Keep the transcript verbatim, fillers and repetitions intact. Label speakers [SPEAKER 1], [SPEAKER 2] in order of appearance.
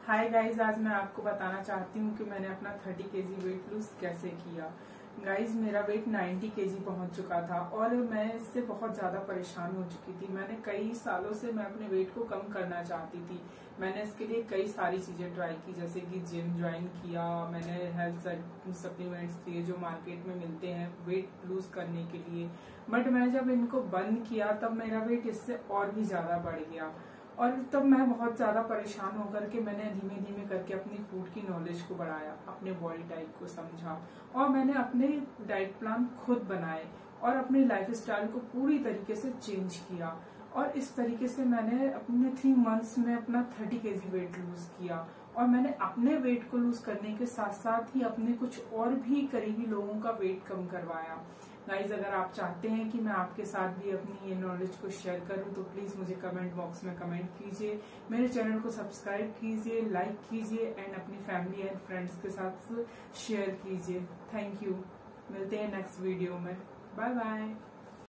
[SPEAKER 1] Hi guys, आज मैं आपको बताना चाहती हूँ कि मैंने अपना थर्टी केजी वेट लूज कैसे किया। गाइज, मेरा वेट नाइन्टी केजी पहुंच चुका था और मैं इससे बहुत ज्यादा परेशान हो चुकी थी। मैंने कई सालों से मैं अपने वेट को कम करना चाहती थी। मैंने इसके लिए कई सारी चीजें ट्राई की, जैसे कि जिम ज्वाइन किया, मैंने हेल्थ सप्लीमेंट्स लिए जो मार्केट में मिलते हैं वेट लूज करने के लिए। बट मैं जब इनको बंद किया तब मेरा वेट इससे और भी ज्यादा बढ़ गया और तब मैं बहुत ज्यादा परेशान होकर के मैंने धीमे धीमे करके अपनी फूड की नॉलेज को बढ़ाया, अपने बॉडी टाइप को समझा और मैंने अपने डाइट प्लान खुद बनाए और अपनी लाइफ स्टाइल को पूरी तरीके से चेंज किया। और इस तरीके से मैंने अपने थ्री मंथ्स में अपना थर्टी केजी वेट लूज किया और मैंने अपने वेट को लूज करने के साथ साथ ही अपने कुछ और भी करीबी लोगों का वेट कम करवाया। गाइज, अगर आप चाहते हैं कि मैं आपके साथ भी अपनी ये नॉलेज को शेयर करूं तो प्लीज मुझे कमेंट बॉक्स में कमेंट कीजिए, मेरे चैनल को सब्सक्राइब कीजिए, लाइक कीजिए एंड अपनी फैमिली एंड फ्रेंड्स के साथ शेयर कीजिए। Thank you. मिलते हैं नेक्स्ट वीडियो में। Bye bye.